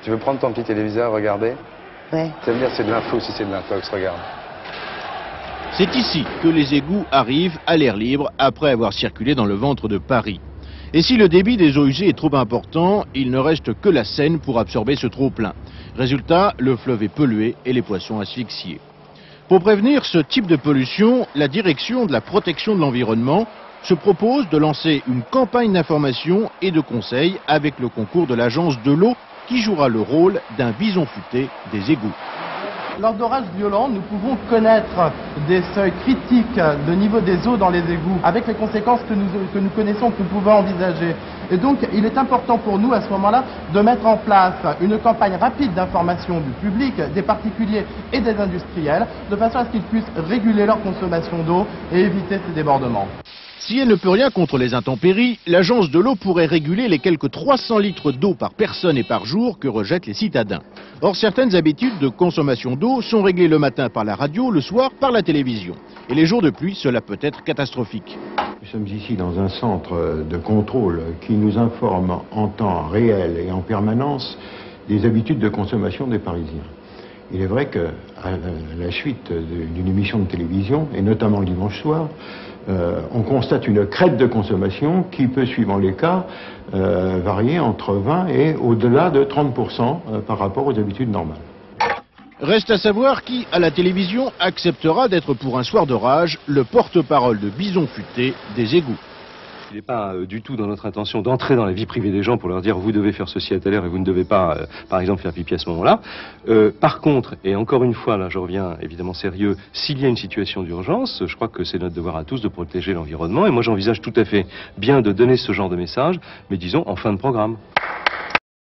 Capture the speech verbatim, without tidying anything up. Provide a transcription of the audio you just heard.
Tu veux prendre ton petit téléviseur, regarder? Ouais. Tu vas me dire c'est de l'info, si c'est de l'intox, regarde. C'est ici que les égouts arrivent à l'air libre après avoir circulé dans le ventre de Paris. Et si le débit des eaux usées est trop important, il ne reste que la Seine pour absorber ce trop-plein. Résultat, le fleuve est pollué et les poissons asphyxiés. Pour prévenir ce type de pollution, la direction de la protection de l'environnement se propose de lancer une campagne d'information et de conseil avec le concours de l'agence de l'eau qui jouera le rôle d'un bison futé des égouts. Lors d'orages violents, nous pouvons connaître des seuils critiques de niveau des eaux dans les égouts, avec les conséquences que nous, que nous connaissons, que nous pouvons envisager. Et donc, il est important pour nous, à ce moment-là, de mettre en place une campagne rapide d'information du public, des particuliers et des industriels, de façon à ce qu'ils puissent réguler leur consommation d'eau et éviter ces débordements. Si elle ne peut rien contre les intempéries, l'agence de l'eau pourrait réguler les quelques trois cents litres d'eau par personne et par jour que rejettent les citadins. Or, certaines habitudes de consommation d'eau sont réglées le matin par la radio, le soir par la télévision. Et les jours de pluie, cela peut être catastrophique. Nous sommes ici dans un centre de contrôle qui nous informe en temps réel et en permanence des habitudes de consommation des Parisiens. Il est vrai qu'à la suite d'une émission de télévision, et notamment le dimanche soir, euh, on constate une crête de consommation qui peut, suivant les cas, euh, varier entre vingt et au-delà de trente pour cent par rapport aux habitudes normales. Reste à savoir qui, à la télévision, acceptera d'être pour un soir d'orage le porte-parole de bison futé des égouts. Il n'est pas euh, du tout dans notre intention d'entrer dans la vie privée des gens pour leur dire vous devez faire ceci à telle heure et vous ne devez pas, euh, par exemple, faire pipi à ce moment-là. Euh, par contre, et encore une fois, là je reviens évidemment sérieux, s'il y a une situation d'urgence, je crois que c'est notre devoir à tous de protéger l'environnement et moi j'envisage tout à fait bien de donner ce genre de message, mais disons en fin de programme.